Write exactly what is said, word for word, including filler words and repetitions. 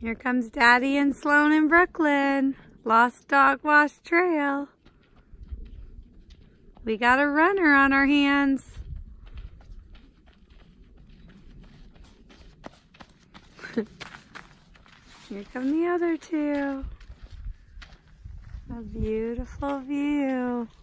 Here comes Daddy and Sloan in Brooklyn. Lost Dog Wash Trail. We got a runner on our hands. Here come the other two. A beautiful view.